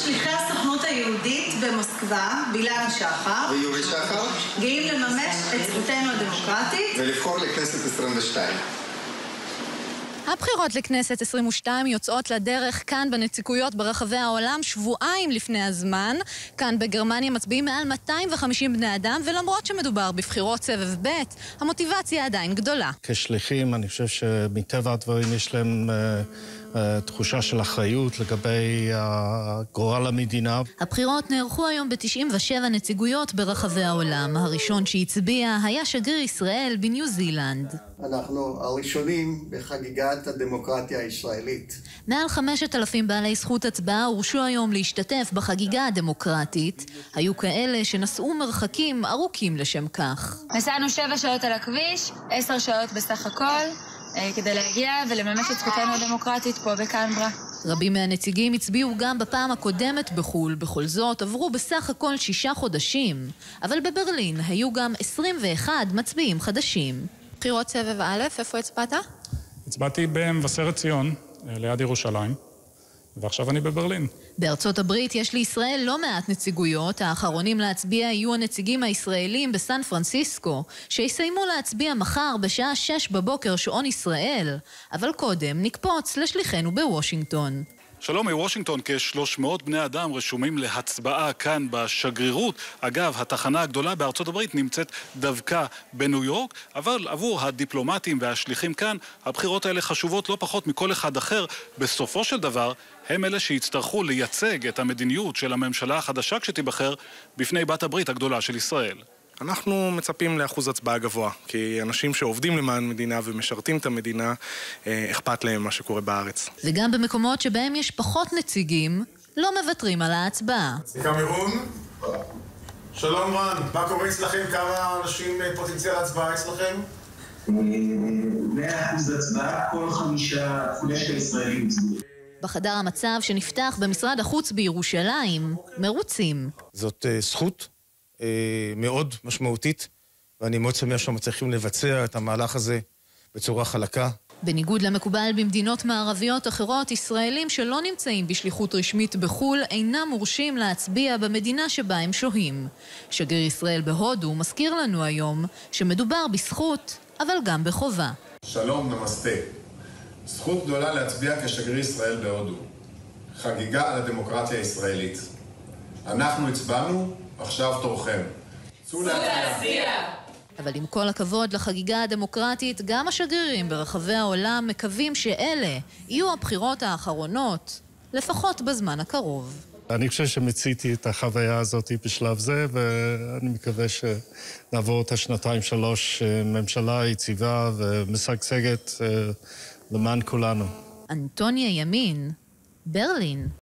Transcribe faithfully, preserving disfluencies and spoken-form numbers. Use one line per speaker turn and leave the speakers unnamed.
שליחי הסוכנות היהודית במוסקבה, בילנה שחר,
ויורי שחר,
גאים לממש את זכותנו הדמוקרטית
ולבחור לכנסת עשרים ושתיים.
הבחירות לכנסת עשרים ושתיים יוצאות לדרך כאן בנציגויות ברחבי העולם שבועיים לפני הזמן. כאן בגרמניה מצביעים מעל מאתיים וחמישים בני אדם, ולמרות שמדובר בבחירות סבב ב', המוטיבציה עדיין גדולה.
כשליחים אני חושב שמטבע הדברים יש להם uh, uh, תחושה של אחריות לגבי uh, גורל המדינה.
הבחירות נערכו היום ב-תשעים ושבע נציגויות ברחבי העולם. הראשון שהצביע היה שגריר ישראל בניו זילנד.
אנחנו הראשונים בחגיגת הדמוקרטיה הישראלית.
מעל חמשת אלפים בעלי זכות הצבעה הורשו היום להשתתף בחגיגה הדמוקרטית. היו כאלה שנסעו מרחקים ארוכים לשם כך.
נסענו שבע שעות על הכביש, עשר שעות בסך הכל, כדי להגיע ולממש את זכותנו הדמוקרטית פה בקנברה.
רבים מהנציגים הצביעו גם בפעם הקודמת בחול, בכל זאת עברו בסך הכל שישה חודשים. אבל בברלין היו גם עשרים ואחד מצביעים חדשים. בחירות סבב א', איפה הצבעת?
הצבעתי במבשרת ציון, ליד ירושלים, ועכשיו אני בברלין.
בארצות הברית יש לישראל לא מעט נציגויות. האחרונים להצביע יהיו הנציגים הישראלים בסן פרנסיסקו, שיסיימו להצביע מחר בשעה שש בבוקר שעון ישראל. אבל קודם נקפוץ לשליחנו בוושינגטון.
שלום מוושינגטון, כ-שלוש מאות בני אדם רשומים להצבעה כאן בשגרירות. אגב, התחנה הגדולה בארצות הברית נמצאת דווקא בניו יורק, אבל עבור הדיפלומטים והשליחים כאן, הבחירות האלה חשובות לא פחות מכל אחד אחר. בסופו של דבר, הם אלה שיצטרכו לייצג את המדיניות של הממשלה החדשה כשתיבחר בפני בת הברית הגדולה של ישראל.
אנחנו מצפים לאחוז הצבעה גבוה, כי אנשים שעובדים למען מדינה ומשרתים את המדינה, אכפת להם מה שקורה בארץ.
וגם במקומות שבהם יש פחות נציגים, לא מוותרים על ההצבעה.
קמרון, שלום רן, מה קורה אצלכם? כמה אנשים פוטנציאל הצבעה אצלכם?
מאה אחוז הצבעה, כל חמישה חולשת הישראלים הצבעו.
בחדר המצב שנפתח במשרד החוץ בירושלים, מרוצים.
זאת זכות מאוד משמעותית, ואני מאוד שמח שאנחנו צריכים לבצע את המהלך הזה בצורה חלקה.
בניגוד למקובל במדינות מערביות אחרות, ישראלים שלא נמצאים בשליחות רשמית בחול אינם מורשים להצביע במדינה שבה הם שוהים. שגריר ישראל בהודו מזכיר לנו היום שמדובר בזכות, אבל גם בחובה.
שלום, נמסטה. זכות גדולה להצביע כשגריר ישראל בהודו. חגיגה על הדמוקרטיה הישראלית. אנחנו הצבענו, עכשיו תורכם. צאו להצביע.
אבל עם כל הכבוד לחגיגה הדמוקרטית, גם השגרירים ברחבי העולם מקווים שאלה יהיו הבחירות האחרונות, לפחות בזמן הקרוב.
אני חושב שמציתי את החוויה הזאת בשלב זה, ואני מקווה שנעבור את השנתיים שלוש ממשלה יציבה ומשגשגת למען כולנו.
אנטוניה ימין, ברלין.